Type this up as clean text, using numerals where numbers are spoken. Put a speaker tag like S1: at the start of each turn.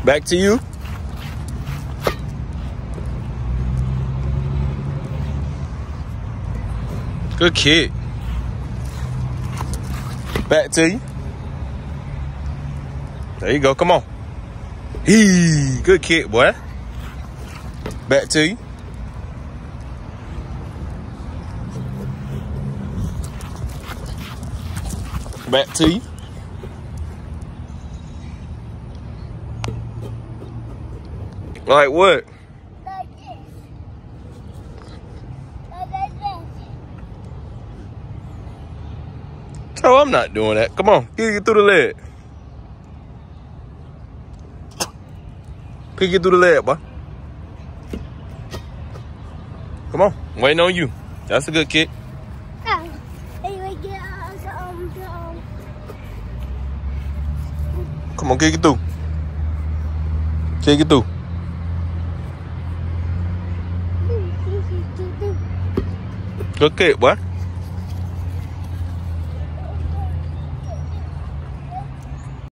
S1: Back to you. Good kid. Back to you. There you go. Come on. Good kid, boy. Back to you. Back to you. Like what?
S2: Like this. Like this.
S1: Oh, I'm not doing that. Come on. Get through the leg. Pick it through the leg, boy. Come on. Waiting on you. That's a good kick. Come on, kick it through. Kick it through. Good kick, boy.